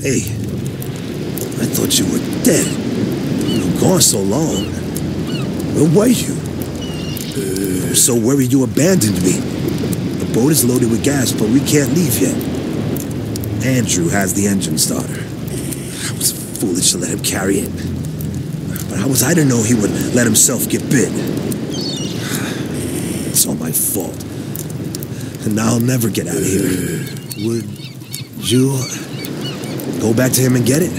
Hey, I thought you were dead. You've gone so long. Where were you? I'm so worried you abandoned me. The boat is loaded with gas, but we can't leave yet. Andrew has the engine starter. I was foolish to let him carry it. But how was I to know he would let himself get bit? It's all my fault. And now I'll never get out of here. Would you go back to him and get it?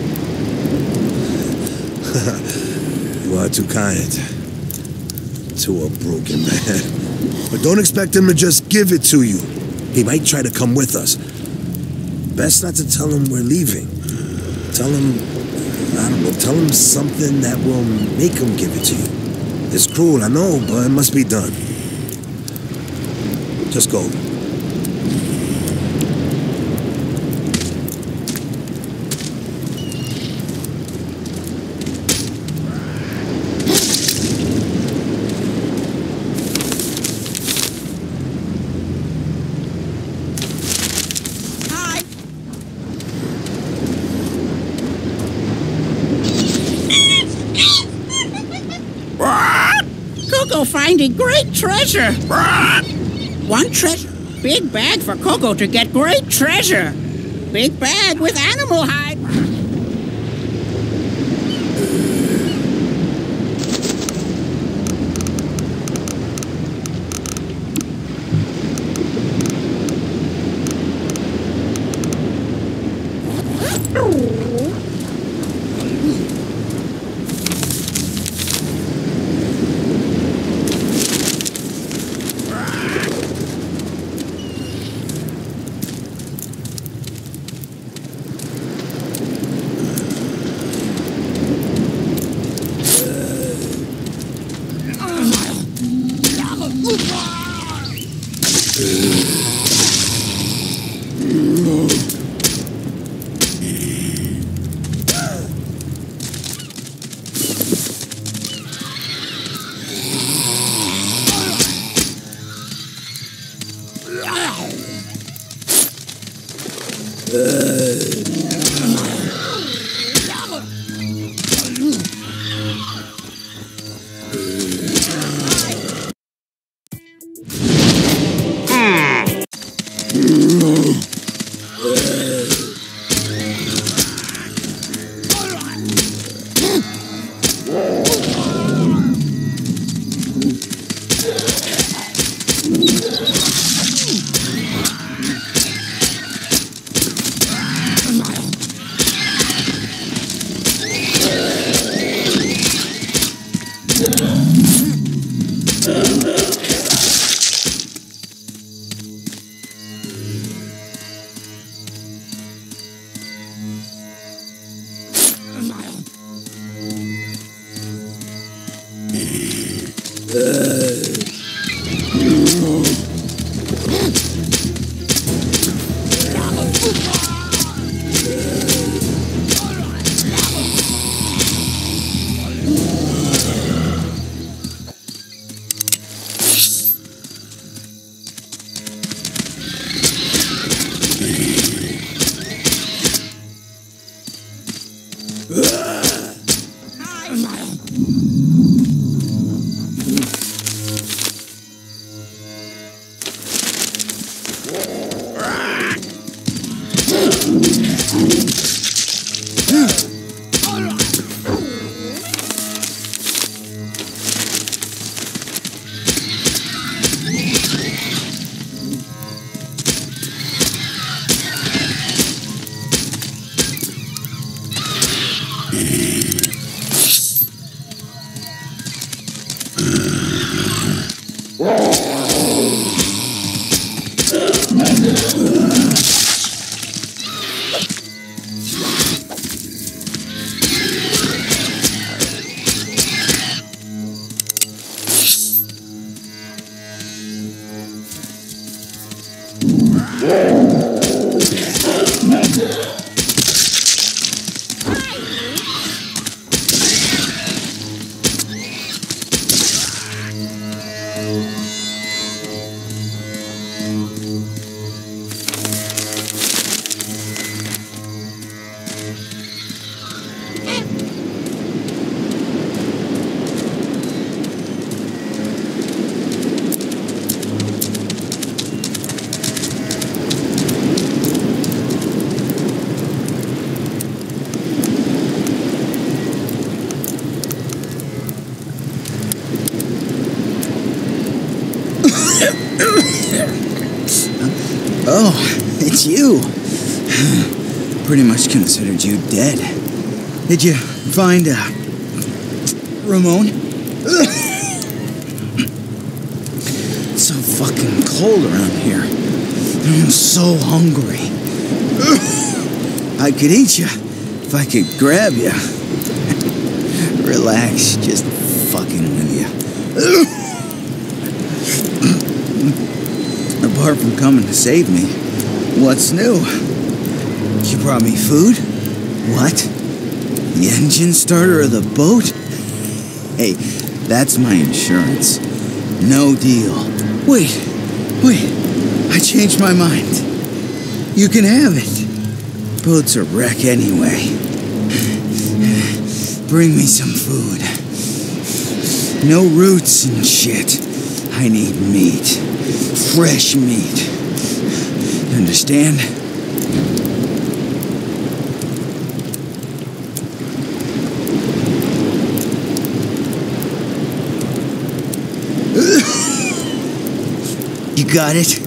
You are too kind to a broken man. But don't expect him to just give it to you. He might try to come with us. Best not to tell him we're leaving. Tell him, I don't know, tell him something that will make him give it to you. It's cruel, I know, but it must be done. Just go. Coco finding great treasure. One treasure. Big bag for Coco to get great treasure. Big bag with animal hide. Oh, it's you. Pretty much considered you dead. Did you find, Ramon? It's so fucking cold around here. I'm so hungry. I could eat you if I could grab you. Relax, just fucking with you. Apart from coming to save me, what's new? You brought me food? What? The engine starter of the boat? Hey, that's my insurance. No deal. Wait, I changed my mind. You can have it. Boat's a wreck anyway. Bring me some food. No roots and shit. I need meat. Fresh meat. You understand? You got it?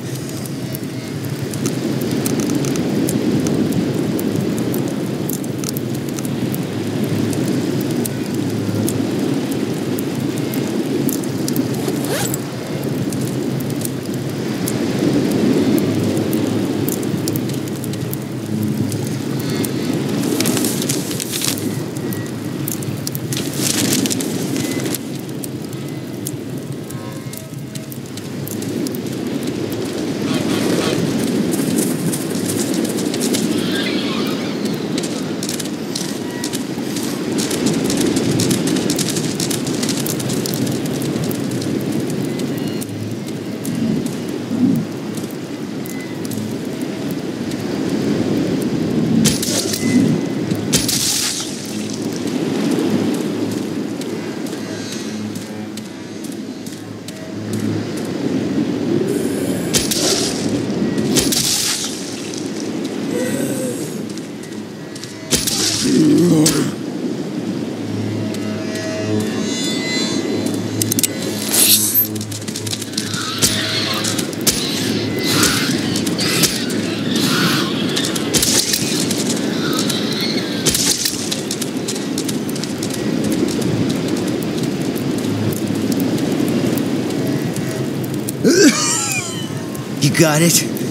You got it?